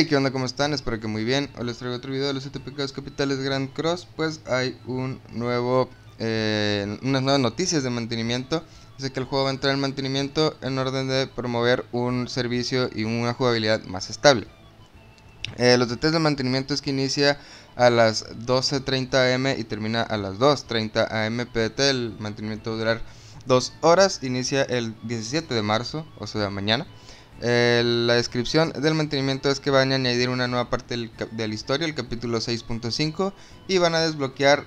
Hey, ¿qué onda? ¿Cómo están? Espero que muy bien. Hoy les traigo otro video de los 7 pecados capitales de Grand Cross. Pues hay unas nuevas noticias de mantenimiento. Dice que el juego va a entrar en mantenimiento en orden de promover un servicio y una jugabilidad más estable. Los detalles de mantenimiento es que inicia a las 12:30 am y termina a las 2:30 am PDT. El mantenimiento va a durar 2 horas. Inicia el 17 de marzo, o sea, mañana. La descripción del mantenimiento es que van a añadir una nueva parte de la historia, el capítulo 6.5, y van a desbloquear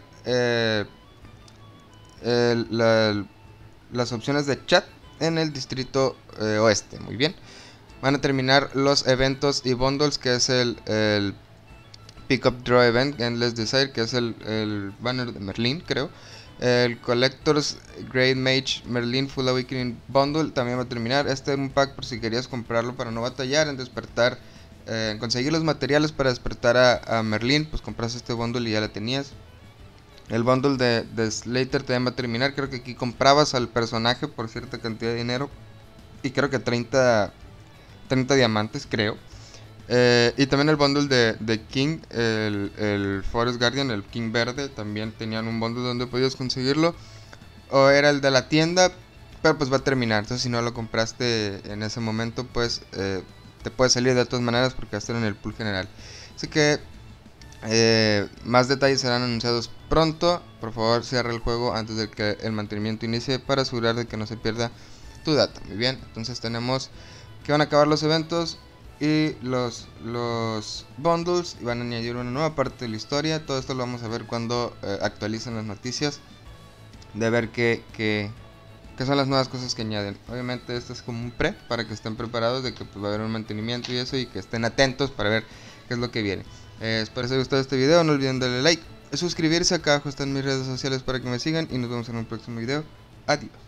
las opciones de chat en el distrito oeste. Muy bien. Van a terminar los eventos y bundles, que es el Pick Up Draw Event, Endless Desire, que es el banner de Merlin, creo. El Collector's Great Mage Merlin Full Awakening Bundle también va a terminar. Este es un pack por si querías comprarlo para no batallar en despertar, en conseguir los materiales para despertar a Merlin. Pues compras este bundle y ya la tenías. El bundle de Slater también va a terminar. Creo que aquí comprabas al personaje por cierta cantidad de dinero. Y creo que 30 diamantes, creo. Y también el bundle de King, el Forest Guardian, el King verde, también tenían un bundle donde podías conseguirlo. O era el de la tienda, pero pues va a terminar. Entonces si no lo compraste en ese momento, pues te puede salir de todas maneras porque va a estar en el pool general. Así que más detalles serán anunciados pronto. Por favor, cierra el juego antes de que el mantenimiento inicie para asegurar de que no se pierda tu data. Muy bien, entonces tenemos que van a acabar los eventos y los bundles, y van a añadir una nueva parte de la historia. Todo esto lo vamos a ver cuando actualicen las noticias, de ver qué son las nuevas cosas que añaden. Obviamente esto es como un pre, para que estén preparados de que pues, va a haber un mantenimiento y eso, y que estén atentos para ver qué es lo que viene. Espero que les haya gustado este video, no olviden darle like, suscribirse. Acá abajo están mis redes sociales para que me sigan y nos vemos en un próximo video. Adiós.